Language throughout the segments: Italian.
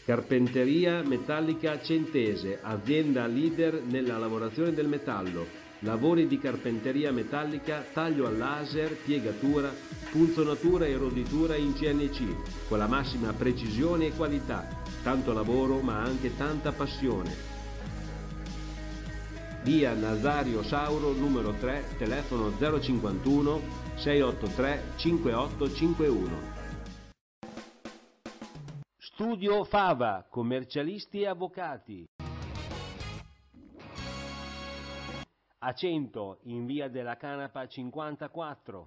Carpenteria Metallica Centese, azienda leader nella lavorazione del metallo. Lavori di carpenteria metallica, taglio al laser, piegatura, punzonatura e roditura in CNC, con la massima precisione e qualità. Tanto lavoro ma anche tanta passione. Via Nazario Sauro numero 3, telefono 051 683 5851. Studio Fava, commercialisti e avvocati. A 100 in via della Canapa 54.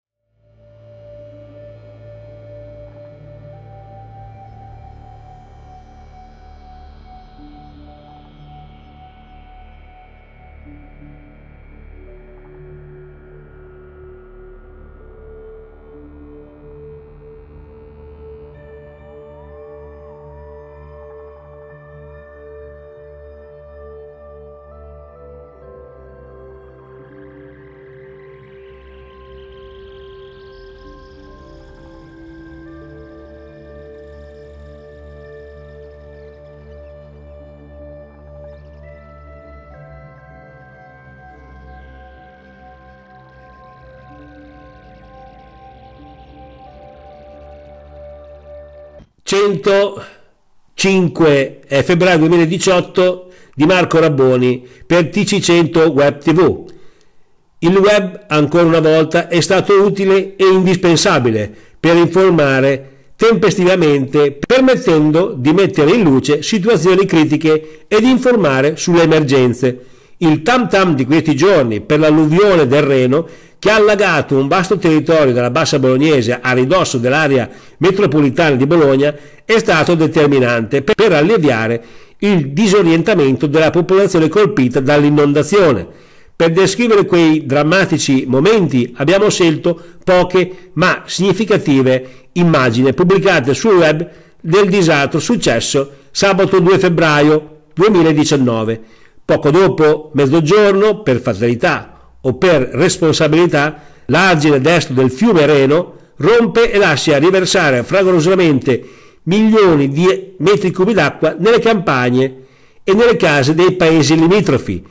Febbraio 2018 di Marco Rabboni per TC100 Web TV. Il web ancora una volta è stato utile e indispensabile per informare tempestivamente, permettendo di mettere in luce situazioni critiche e di informare sulle emergenze. Il tam tam di questi giorni per l'alluvione del Reno, che ha allagato un vasto territorio della Bassa Bolognese a ridosso dell'area metropolitana di Bologna, è stato determinante per alleviare il disorientamento della popolazione colpita dall'inondazione. Per descrivere quei drammatici momenti abbiamo scelto poche ma significative immagini pubblicate sul web del disastro successo sabato 2 febbraio 2019. Poco dopo mezzogiorno, per fatalità o per responsabilità, l'argine destro del fiume Reno rompe e lascia riversare fragorosamente milioni di metri cubi d'acqua nelle campagne e nelle case dei paesi limitrofi.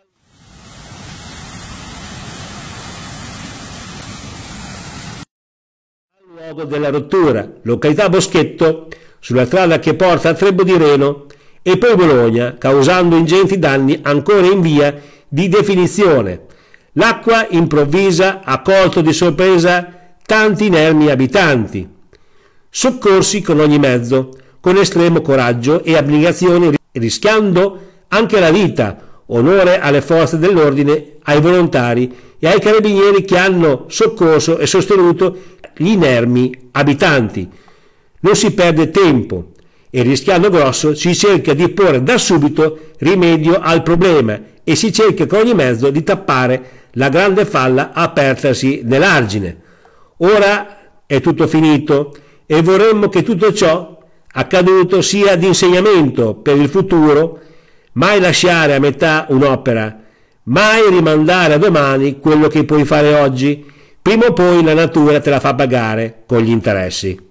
Al luogo della rottura, località Boschetto, sulla strada che porta a Trebo di Reno e poi Bologna, causando ingenti danni ancora in via di definizione. L'acqua improvvisa ha colto di sorpresa tanti inermi abitanti. Soccorsi con ogni mezzo, con estremo coraggio e abnegazione, rischiando anche la vita. Onore alle forze dell'ordine, ai volontari e ai carabinieri che hanno soccorso e sostenuto gli inermi abitanti. Non si perde tempo e rischiando grosso si cerca di porre da subito rimedio al problema e si cerca con ogni mezzo di tappare la grande falla apertasi nell'argine. Ora è tutto finito e vorremmo che tutto ciò accaduto sia di insegnamento per il futuro. Mai lasciare a metà un'opera, mai rimandare a domani quello che puoi fare oggi. Prima o poi la natura te la fa pagare con gli interessi.